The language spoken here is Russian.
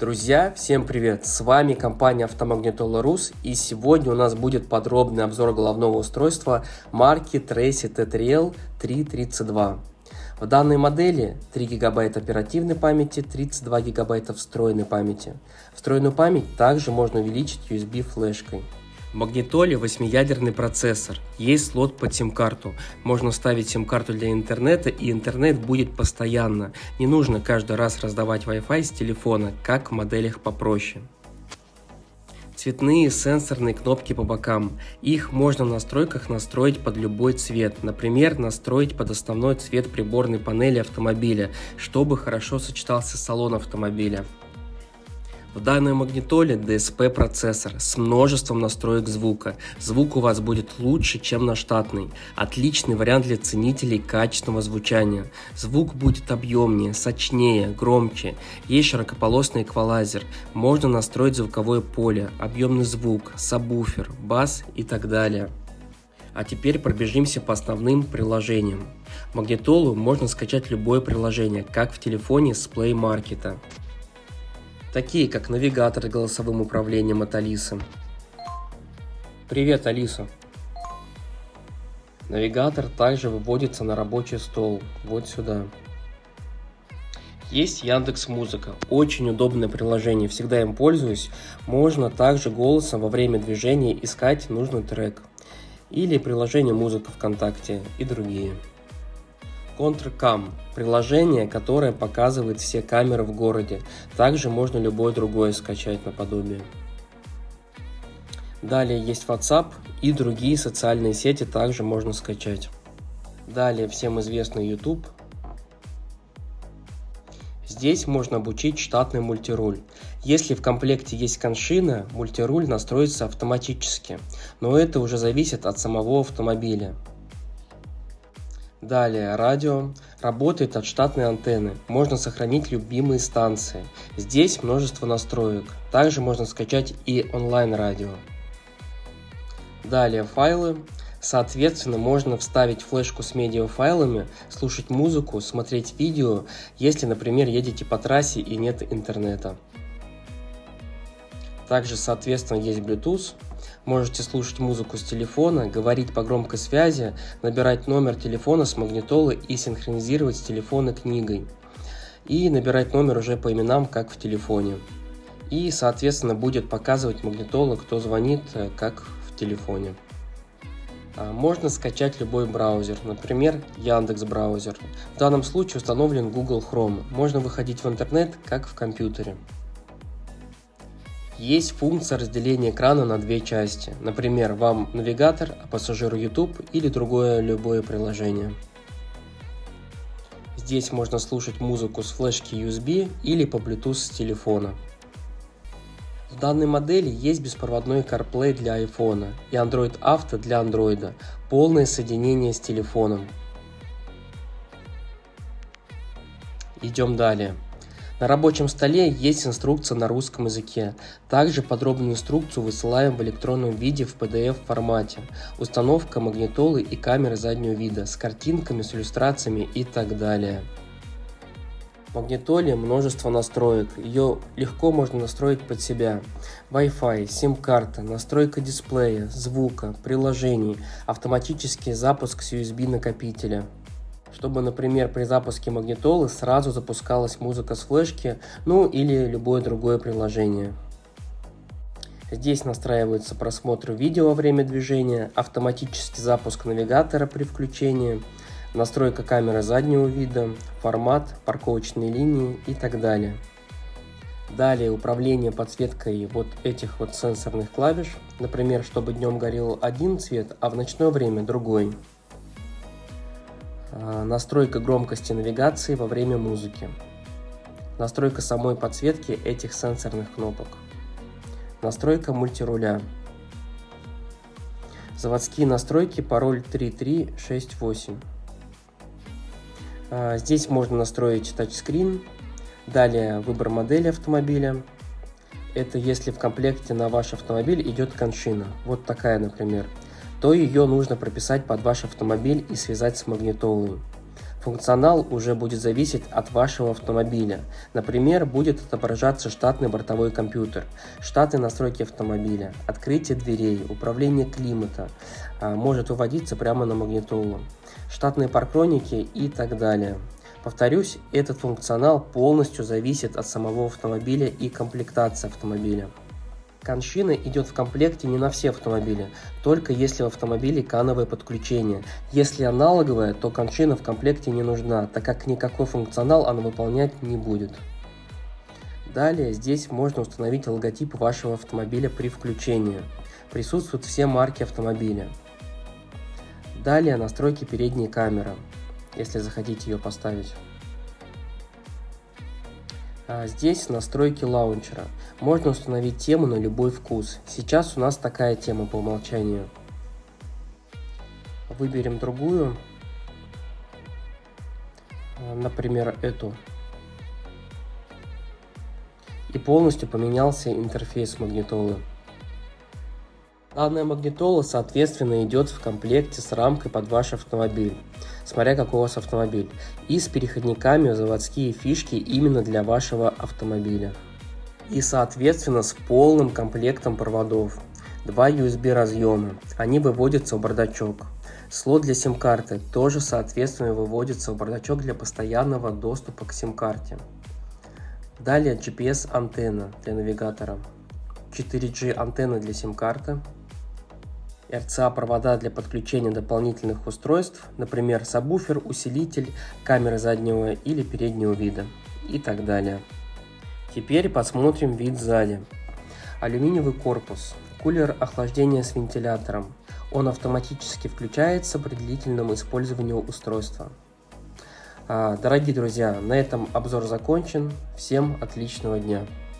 Друзья, всем привет! С вами компания Автомагнитола.рус, и сегодня у нас будет подробный обзор головного устройства марки Tracy TTRL 332. В данной модели 3 ГБ оперативной памяти, 32 ГБ встроенной памяти. Встроенную память также можно увеличить USB-флешкой. В магнитоле 8-ядерный процессор, есть слот под сим-карту, можно вставить сим-карту для интернета, и интернет будет постоянно, не нужно каждый раз раздавать Wi-Fi с телефона, как в моделях попроще. Цветные сенсорные кнопки по бокам, их можно в настройках настроить под любой цвет, например, настроить под основной цвет приборной панели автомобиля, чтобы хорошо сочетался салон автомобиля. В данной магнитоле DSP процессор с множеством настроек звука. Звук у вас будет лучше, чем на штатный. Отличный вариант для ценителей качественного звучания. Звук будет объемнее, сочнее, громче. Есть широкополосный эквалайзер. Можно настроить звуковое поле, объемный звук, сабвуфер, бас и так далее. А теперь пробежимся по основным приложениям. В магнитолу можно скачать любое приложение, как в телефоне с Play Market. Такие как навигатор с голосовым управлением от Алисы. Привет, Алиса. Навигатор также выводится на рабочий стол, вот сюда. Есть Яндекс.Музыка, очень удобное приложение, всегда им пользуюсь. Можно также голосом во время движения искать нужный трек. Или приложение Музыка ВКонтакте и другие. ContrCam – приложение, которое показывает все камеры в городе. Также можно любое другое скачать наподобие. Далее есть WhatsApp и другие социальные сети также можно скачать. Далее всем известный YouTube. Здесь можно обучить штатный мультируль. Если в комплекте есть коншина, мультируль настроится автоматически, но это уже зависит от самого автомобиля. Далее радио, работает от штатной антенны, можно сохранить любимые станции. Здесь множество настроек, также можно скачать и онлайн-радио. Далее файлы, соответственно можно вставить флешку с медиафайлами, слушать музыку, смотреть видео, если, например, едете по трассе и нет интернета. Также, соответственно, есть Bluetooth. Можете слушать музыку с телефона, говорить по громкой связи, набирать номер телефона с магнитолы и синхронизировать с телефона книгой. И набирать номер уже по именам, как в телефоне. И, соответственно, будет показывать магнитола, кто звонит, как в телефоне. Можно скачать любой браузер, например, Яндекс.Браузер. В данном случае установлен Google Chrome. Можно выходить в интернет, как в компьютере. Есть функция разделения экрана на две части, например, вам навигатор, а пассажиру YouTube или другое любое приложение. Здесь можно слушать музыку с флешки USB или по Bluetooth с телефона. В данной модели есть беспроводной CarPlay для iPhone и Android Auto для Android, полное соединение с телефоном. Идем далее. На рабочем столе есть инструкция на русском языке. Также подробную инструкцию высылаем в электронном виде в PDF формате. Установка магнитолы и камеры заднего вида с картинками, с иллюстрациями и так далее. В магнитоле множество настроек. Ее легко можно настроить под себя. Wi-Fi, сим-карта, настройка дисплея, звука, приложений, автоматический запуск с USB накопителя. Чтобы, например, при запуске магнитолы сразу запускалась музыка с флешки, ну или любое другое приложение. Здесь настраивается просмотр видео во время движения, автоматический запуск навигатора при включении, настройка камеры заднего вида, формат, парковочные линии и так далее. Далее управление подсветкой вот этих вот сенсорных клавиш, например, чтобы днем горел один цвет, а в ночное время другой. Настройка громкости навигации во время музыки. Настройка самой подсветки этих сенсорных кнопок. Настройка мультируля. Заводские настройки, пароль 3368. Здесь можно настроить тачскрин. Далее выбор модели автомобиля. Это если в комплекте на ваш автомобиль идет коншина. Вот такая, например. То ее нужно прописать под ваш автомобиль и связать с магнитолой. Функционал уже будет зависеть от вашего автомобиля. Например, будет отображаться штатный бортовой компьютер, штатные настройки автомобиля, открытие дверей, управление климата, может выводиться прямо на магнитолу, штатные парктроники и так далее. Повторюсь, этот функционал полностью зависит от самого автомобиля и комплектации автомобиля. Коншина идет в комплекте не на все автомобили, только если в автомобиле кановое подключение. Если аналоговое, то коншина в комплекте не нужна, так как никакой функционал она выполнять не будет. Далее здесь можно установить логотип вашего автомобиля при включении. Присутствуют все марки автомобиля. Далее настройки передней камеры, если захотите ее поставить. Здесь настройки лаунчера. Можно установить тему на любой вкус. Сейчас у нас такая тема по умолчанию. Выберем другую. Например, эту. И полностью поменялся интерфейс магнитолы. Данная магнитола, соответственно, идет в комплекте с рамкой под ваш автомобиль, смотря какой у вас автомобиль, и с переходниками в заводские фишки именно для вашего автомобиля. И, соответственно, с полным комплектом проводов. 2 USB разъема, они выводятся в бардачок. Слот для сим-карты тоже, соответственно, выводится в бардачок для постоянного доступа к сим-карте. Далее GPS-антенна для навигатора, 4G антенна для сим-карты, RCA-провода для подключения дополнительных устройств, например, сабвуфер, усилитель, камера заднего или переднего вида и так далее. Теперь посмотрим вид сзади. Алюминиевый корпус, кулер охлаждения с вентилятором. Он автоматически включается при длительном использовании устройства. Дорогие друзья, на этом обзор закончен. Всем отличного дня!